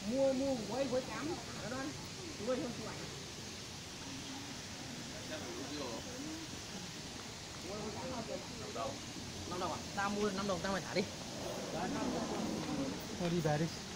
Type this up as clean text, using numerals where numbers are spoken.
mua với cám ở đó chú ơi, không chụp ảnh. Mua với cám bao tiền? 5 đồng à? Tao mua 5 đồng tao phải thả đi. Thôi đi về đi.